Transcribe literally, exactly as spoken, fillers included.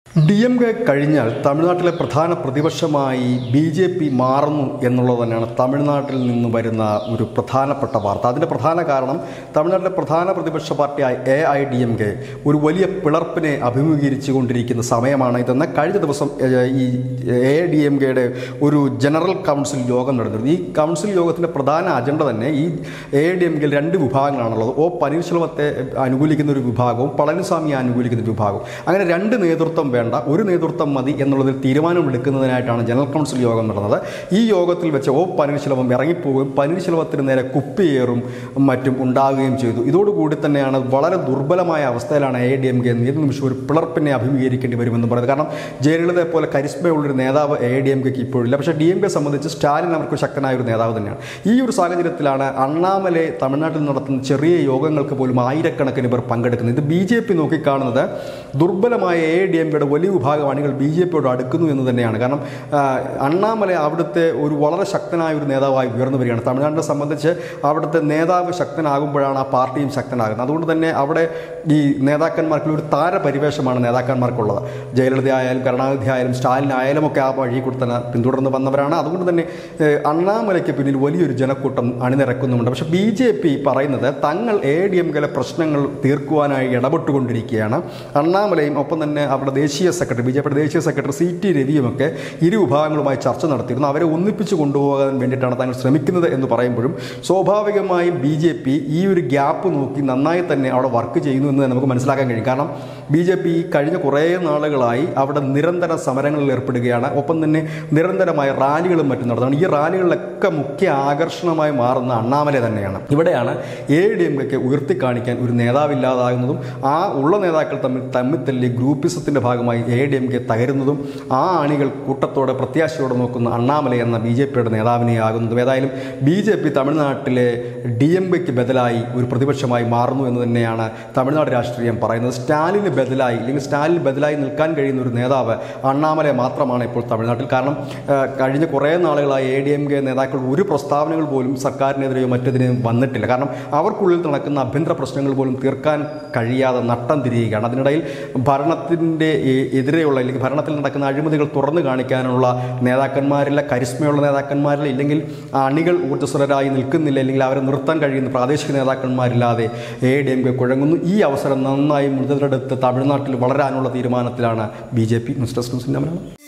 D M K കഴിഞ്ഞാൽ തമിഴ്നാട്ടിലെ പ്രധാന പ്രതിപക്ഷമായി ബി ജെ പി മാറുന്നു എന്നുള്ളത് തന്നെയാണ് തമിഴ്നാട്ടിൽ നിന്ന് വരുന്ന ഒരു പ്രധാനപ്പെട്ട വാർത്ത. അതിൻ്റെ പ്രധാന കാരണം തമിഴ്നാട്ടിലെ പ്രധാന പ്രതിപക്ഷ പാർട്ടിയായ A I D M K ഒരു വലിയ പിളർപ്പിനെ അഭിമുഖീകരിച്ചു കൊണ്ടിരിക്കുന്ന സമയമാണ് ഇതെന്ന് കഴിഞ്ഞ ദിവസം ഈ എ ഐ ഡി എം കെയുടെ ഒരു ജനറൽ കൗൺസിൽ യോഗം നടന്നിരുന്നു. ഈ കൗൺസിൽ യോഗത്തിൻ്റെ പ്രധാന അജണ്ട തന്നെ ഈ എ ഐ ഡി എം കെയിൽ രണ്ട് വിഭാഗങ്ങളാണുള്ളത്. ഒ പനീർശെൽവത്തെ അനുകൂലിക്കുന്ന ഒരു വിഭാഗവും പളനിസ്വാമിയെ അനുകൂലിക്കുന്ന ഒരു വിഭാഗവും. അങ്ങനെ രണ്ട് നേതൃത്വം വേണ്ട, ഒരു നേതൃത്വം മതി എന്നുള്ളതിൽ തീരുമാനമെടുക്കുന്നതിനായിട്ടാണ് ജനറൽ കൗൺസിൽ യോഗം നടന്നത്. ഈ യോഗത്തിൽ വെച്ച് ഒ പനീർശെൽവം ഇറങ്ങിപ്പോവുകയും പനീർശെൽവത്തിന് നേരെ കുപ്പിയേറും മറ്റും ഉണ്ടാകുകയും ചെയ്തു. ഇതോടുകൂടി തന്നെയാണ് വളരെ ദുർബലമായ അവസ്ഥയിലാണ് എ ഡി എം കെ ഏത് നിമിഷം ഒരു പിളർപ്പിനെ അഭിമുഖീകരിക്കേണ്ടി വരുമെന്ന് പറയുന്നത്. കാരണം ജയലളിതയെ പോലെ കരിസ്മയുള്ളൊരു നേതാവ് എ ഡി എം കെക്ക് ഇപ്പോഴില്ല. പക്ഷേ ഡി എം കെ സംബന്ധിച്ച് സ്റ്റാലിൻ അവർക്ക് ശക്തനായ ഒരു നേതാവ് തന്നെയാണ്. ഈ ഒരു സാഹചര്യത്തിലാണ് അണ്ണാമലൈ തമിഴ്നാട്ടിൽ നടത്തുന്ന ചെറിയ യോഗങ്ങൾക്ക് പോലും ആയിരക്കണക്കിന് പേർ പങ്കെടുക്കുന്നത്. ഇത് ബി ജെ പി നോക്കിക്കാണുന്നത് ദുർബലമായ എ ഡി എം കെയുടെ വലിയ വിഭാഗം അണികൾ ബി ജെ പിയോട് അടുക്കുന്നു എന്ന് തന്നെയാണ്. കാരണം അണ്ണാമലൈ അവിടുത്തെ ഒരു വളരെ ശക്തനായ ഒരു നേതാവായി ഉയർന്നു വരികയാണ്. തമിഴ്നാടിനെ സംബന്ധിച്ച് അവിടുത്തെ നേതാവ് ശക്തനാകുമ്പോഴാണ് ആ പാർട്ടിയും ശക്തനാകുന്നത്. അതുകൊണ്ട് തന്നെ അവിടെ ഈ നേതാക്കന്മാർക്കുള്ള ഒരു താരപരിവേഷമാണ് നേതാക്കന്മാർക്കുള്ളത്. ജയലളിത ആയാലും കരുണാനിധി ആയാലും സ്റ്റാലിൻ ആയാലും ഒക്കെ ആ വഴി കൂടി തന്നെ പിന്തുടർന്ന് വന്നവരാണ്. അതുകൊണ്ട് തന്നെ അണ്ണാമലയ്ക്ക് പിന്നിൽ വലിയൊരു ജനക്കൂട്ടം അണിനിരക്കുന്നുമുണ്ട്. പക്ഷേ ബി ജെ പി പറയുന്നത് തങ്ങൾ എ ഡി എം കെയിലെ പ്രശ്നങ്ങൾ തീർക്കുവാനായി ഇടപെട്ടുകൊണ്ടിരിക്കുകയാണ്. അണ്ണാമലയും ഒപ്പം തന്നെ അവിടെ ദേശീയ സെക്രട്ടറി ബി ജെ പിയുടെ ദേശീയ സെക്രട്ടറി സി ടി രവിയുമൊക്കെ ഇരു വിഭാഗങ്ങളുമായി ചർച്ച നടത്തിയിരുന്നു. അവരെ ഒന്നിപ്പിച്ച് കൊണ്ടുപോകാൻ വേണ്ടിയിട്ടാണ് തങ്ങൾ ശ്രമിക്കുന്നത് എന്ന് പറയുമ്പോഴും സ്വാഭാവികമായും ബി ജെ പി ഈ ഒരു ഗ്യാപ്പ് നോക്കി നന്നായി തന്നെ അവിടെ വർക്ക് ചെയ്യുന്നു എന്ന് നമുക്ക് മനസ്സിലാക്കാൻ കഴിയും. കാരണം ബി ജെ പി കഴിഞ്ഞ കുറേ നാളുകളായി അവിടെ നിരന്തര സമരങ്ങളിൽ ഏർപ്പെടുകയാണ്. ഒപ്പം തന്നെ നിരന്തരമായ റാലികളും മറ്റും നടത്തുകയാണ്. ഈ റാലികളിലൊക്കെ മുഖ്യ ആകർഷണമായി മാറുന്ന അണ്ണാമലൈ തന്നെയാണ്. ഇവിടെയാണ് എ ഡി എം കെക്ക് ഉയർത്തി കാണിക്കാൻ ഒരു നേതാവില്ലാതാകുന്നതും ആ ഉള്ള നേതാക്കൾ തമ്മിൽ തമ്മിൽ തല്ലി ഗ്രൂപ്പിസത്തിൻ്റെ ഭാഗമായി എ ഡി എം കെ തകരുന്നതും ആ അണികൾ കൂട്ടത്തോടെ പ്രത്യാശയോടെ നോക്കുന്ന അണ്ണാമലൈ എന്ന ബി ജെ പിയുടെ നേതാവിനെ ആകുന്നതും. ഏതായാലും ബി ജെ പി തമിഴ്നാട്ടിലെ ഡി എം കെക്ക് ബദലായി ഒരു പ്രതിപക്ഷമായി മാറുന്നു എന്ന് തന്നെയാണ് തമിഴ്നാട് രാഷ്ട്രീയം പറയുന്നത്. സ്റ്റാലിന് ബദലായി അല്ലെങ്കിൽ സ്റ്റാലിന് ബദലായി നിൽക്കാൻ കഴിയുന്ന ഒരു നേതാവ് അണ്ണാമലൈ മാത്രമാണ് ഇപ്പോൾ തമിഴ്നാട്ടിൽ. കാരണം കഴിഞ്ഞ കുറേ നാളുകളായി എ ഡി എം കെ നേതാക്കൾ ഒരു പ്രസ്താവനകൾ പോലും സർക്കാരിനെതിരെയോ മറ്റതിനെയും വന്നിട്ടില്ല. കാരണം അവർക്കുള്ളിൽ നടക്കുന്ന ആഭ്യന്തര പ്രശ്നങ്ങൾ പോലും തീർക്കാൻ കഴിയാതെ നട്ടം തിരിയുകയാണ്. അതിനിടയിൽ ഭരണത്തിൻ്റെ എതിരെയുള്ള അല്ലെങ്കിൽ ഭരണത്തിൽ നടക്കുന്ന അഴിമതികൾ തുറന്നു കാണിക്കാനുള്ള നേതാക്കന്മാരില്ല, കരിസ്മയുള്ള നേതാക്കന്മാരില്ല, ഇല്ലെങ്കിൽ അണികൾ ഊർജ്ജസ്വലരായി നിൽക്കുന്നില്ല, അല്ലെങ്കിൽ അവരെ നിർത്താൻ കഴിയുന്ന പ്രാദേശിക നേതാക്കന്മാരില്ലാതെ എ ഡി എം കെ കുഴങ്ങുന്നു. ഈ അവസരം നന്നായി മുതലെടുത്ത് തമിഴ്നാട്ടിൽ വളരാനുള്ള തീരുമാനത്തിലാണ് B J P. News desk ന്യൂസിൻ്റെ